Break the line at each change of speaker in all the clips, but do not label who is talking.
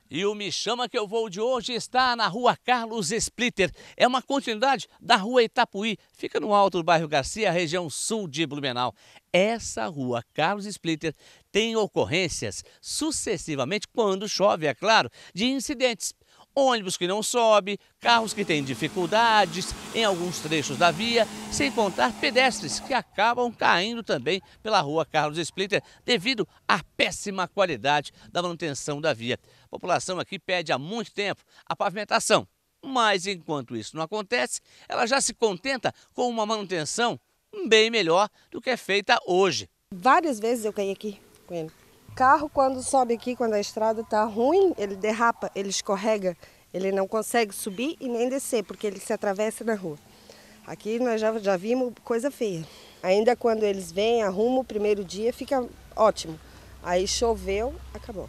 E o Me Chama Que Eu Vou de hoje está na rua Carlos Splitter. É uma continuidade da rua Itapuí, fica no alto do bairro Garcia, região sul de Blumenau. Essa rua Carlos Splitter tem ocorrências sucessivamente, quando chove, é claro, de incidentes. Ônibus que não sobe, carros que têm dificuldades em alguns trechos da via, sem contar pedestres que acabam caindo também pela rua Carlos Splitter devido à péssima qualidade da manutenção da via. A população aqui pede há muito tempo a pavimentação, mas enquanto isso não acontece, ela já se contenta com uma manutenção bem melhor do que é feita hoje.
Várias vezes eu caí aqui com ele. Carro, quando sobe aqui, quando a estrada está ruim, ele derrapa, ele escorrega, ele não consegue subir e nem descer, porque ele se atravessa na rua. Aqui nós já vimos coisa feia. Ainda quando eles vêm, arrumam o primeiro dia, fica ótimo. Aí choveu, acabou.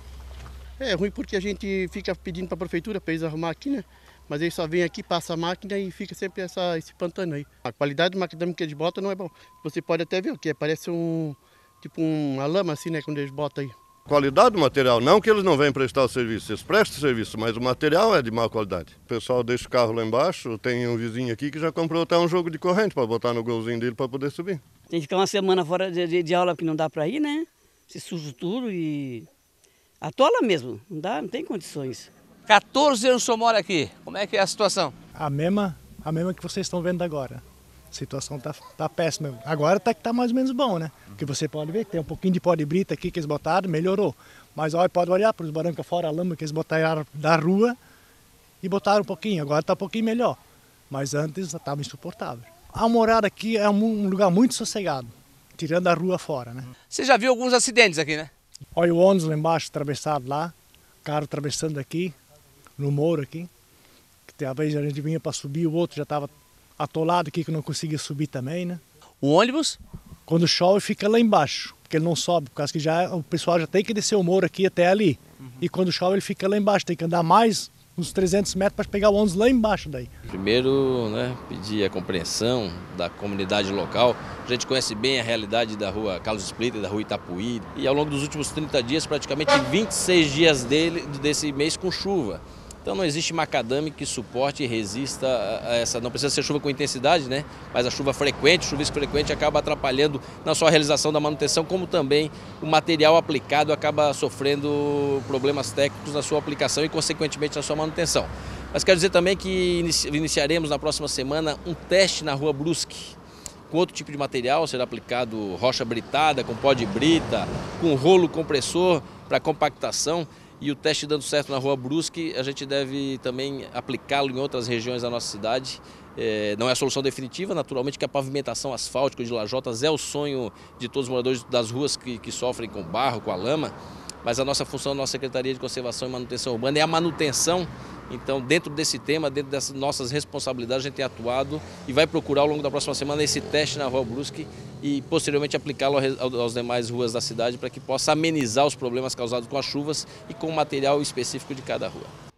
É ruim porque a gente fica pedindo para a prefeitura para eles arrumar aqui, né? Mas eles só vêm aqui, passa a máquina e fica sempre esse pantano aí. A qualidade do macadâmio que eles botam não é bom. Você pode até ver o que parece tipo uma lama assim, né, quando eles botam aí.
Qualidade do material, não que eles não venham prestar o serviço, eles prestam o serviço, mas o material é de má qualidade. O pessoal deixa o carro lá embaixo, tem um vizinho aqui que já comprou até um jogo de corrente para botar no golzinho dele para poder subir.
Tem que ficar uma semana fora de aula porque não dá para ir, né? Se suja tudo e atola mesmo, não tem condições.
14 anos o senhor mora aqui, como é que é a situação?
A mesma que vocês estão vendo agora. A situação tá péssima. Agora tá mais ou menos bom, né? Porque você pode ver que tem um pouquinho de pó de brita aqui que eles botaram, melhorou. Mas olha, pode olhar para os barrancos fora, a lama que eles botaram da rua e botaram um pouquinho. Agora tá um pouquinho melhor. Mas antes estava insuportável. A morada aqui é um lugar muito sossegado, tirando a rua fora, né?
Você já viu alguns acidentes aqui, né?
Olha o ônibus lá embaixo, atravessado lá, carro atravessando aqui, no muro aqui. Que talvez a gente vinha para subir, o outro já estava atolado aqui que não conseguia subir também, né?
O ônibus?
Quando chove fica lá embaixo, porque ele não sobe, por causa que o pessoal já tem que descer o morro aqui até ali. E quando chove ele fica lá embaixo, tem que andar mais uns 300 metros para pegar o ônibus lá embaixo daí.
Primeiro, pedir a compreensão da comunidade local. A gente conhece bem a realidade da rua Carlos Splitter, da rua Itapuí. E ao longo dos últimos 30 dias, praticamente 26 dias desse mês com chuva. Então não existe macadame que suporte e resista a essa, não precisa ser chuva com intensidade, né? Mas a chuva frequente, chuvisco frequente acaba atrapalhando não só a realização da manutenção, como também o material aplicado acaba sofrendo problemas técnicos na sua aplicação e consequentemente na sua manutenção. Mas quero dizer também que iniciaremos na próxima semana um teste na rua Brusque. Com outro tipo de material, será aplicado rocha britada, com pó de brita, com rolo compressor para compactação. E o teste dando certo na rua Brusque, a gente deve também aplicá-lo em outras regiões da nossa cidade. Não é a solução definitiva, naturalmente, que a pavimentação asfáltica de lajotas é o sonho de todos os moradores das ruas que sofrem com barro, com a lama. Mas a nossa função, a nossa Secretaria de Conservação e Manutenção Urbana é a manutenção. Então, dentro desse tema, dentro dessas nossas responsabilidades, a gente tem atuado e vai procurar ao longo da próxima semana esse teste na rua Brusque e posteriormente aplicá-lo às demais ruas da cidade para que possa amenizar os problemas causados com as chuvas e com o material específico de cada rua.